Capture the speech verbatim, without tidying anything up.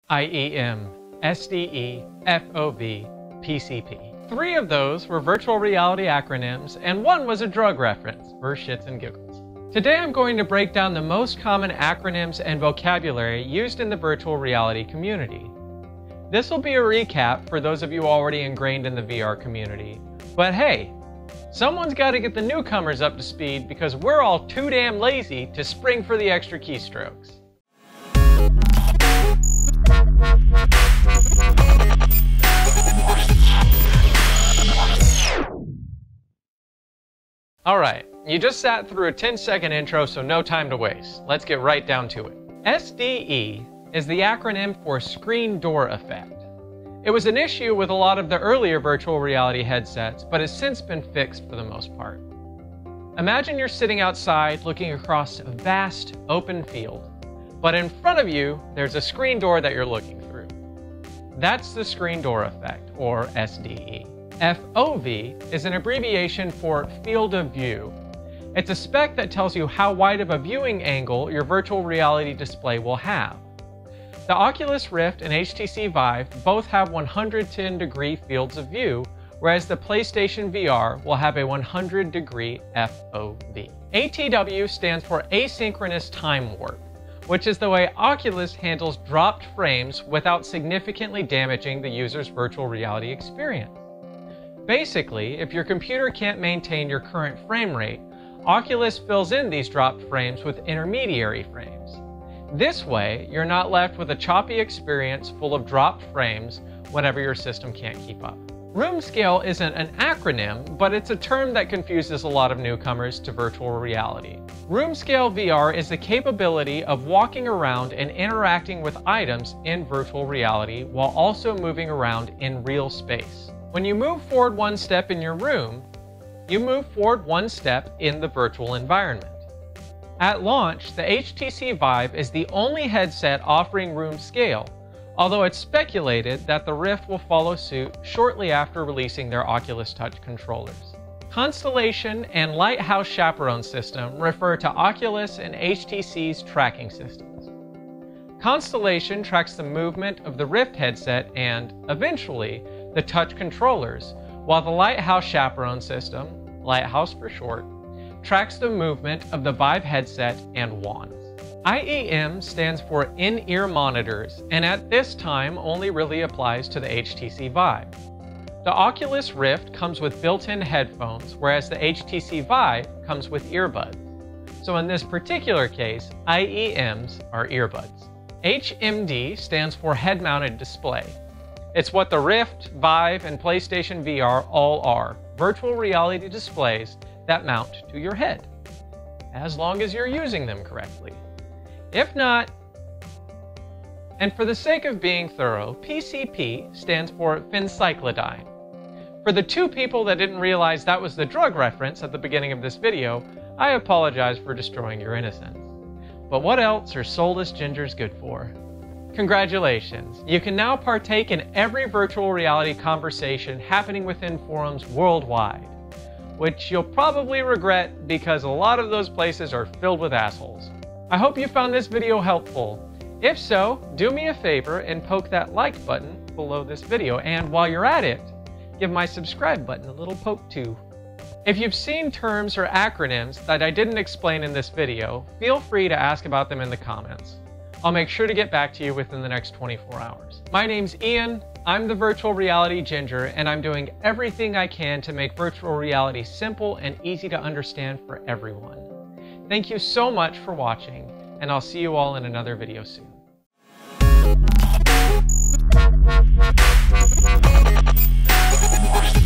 I E M, S D E, F O V, P C P. Three of those were virtual reality acronyms, and one was a drug reference, for shits and giggles. Today I'm going to break down the most common acronyms and vocabulary used in the virtual reality community. This will be a recap for those of you already ingrained in the V R community, but hey, someone's got to get the newcomers up to speed because we're all too damn lazy to spring for the extra keystrokes. Alright, you just sat through a ten second intro, so no time to waste. Let's get right down to it. S D E is the acronym for Screen Door Effect. It was an issue with a lot of the earlier virtual reality headsets, but has since been fixed for the most part. Imagine you're sitting outside looking across a vast open field, but in front of you there's a screen door that you're looking through. That's the Screen Door Effect, or S D E. F O V is an abbreviation for Field of View. It's a spec that tells you how wide of a viewing angle your virtual reality display will have. The Oculus Rift and H T C Vive both have one hundred ten degree fields of view, whereas the PlayStation V R will have a one hundred degree F O V. A T W stands for Asynchronous Timewarp, which is the way Oculus handles dropped frames without significantly damaging the user's virtual reality experience. Basically, if your computer can't maintain your current frame rate, Oculus fills in these dropped frames with intermediary frames. This way, you're not left with a choppy experience full of dropped frames whenever your system can't keep up. Room scale isn't an acronym, but it's a term that confuses a lot of newcomers to virtual reality. Room scale V R is the capability of walking around and interacting with items in virtual reality while also moving around in real space. When you move forward one step in your room, you move forward one step in the virtual environment. At launch, the H T C Vive is the only headset offering room scale, although it's speculated that the Rift will follow suit shortly after releasing their Oculus Touch controllers. Constellation and Lighthouse Chaperone system refer to Oculus and H T C's tracking systems. Constellation tracks the movement of the Rift headset and, eventually, the touch controllers, while the Lighthouse Chaperone system, Lighthouse for short, tracks the movement of the Vive headset and wands. I E M stands for in-ear monitors, and at this time only really applies to the H T C Vive. The Oculus Rift comes with built-in headphones, whereas the H T C Vive comes with earbuds. So in this particular case, I E Ms are earbuds. H M D stands for head-mounted display. It's what the Rift, Vive, and PlayStation V R all are, virtual reality displays that mount to your head, as long as you're using them correctly. If not, and for the sake of being thorough, P C P stands for phencyclidine. For the two people that didn't realize that was the drug reference at the beginning of this video, I apologize for destroying your innocence. But what else are soulless gingers good for? Congratulations! You can now partake in every virtual reality conversation happening within forums worldwide, which you'll probably regret because a lot of those places are filled with assholes. I hope you found this video helpful. If so, do me a favor and poke that like button below this video, and while you're at it, give my subscribe button a little poke too. If you've seen terms or acronyms that I didn't explain in this video, feel free to ask about them in the comments. I'll make sure to get back to you within the next twenty-four hours. My name's Ian, I'm the Virtual Reality Ginger, and I'm doing everything I can to make virtual reality simple and easy to understand for everyone. Thank you so much for watching, and I'll see you all in another video soon. What?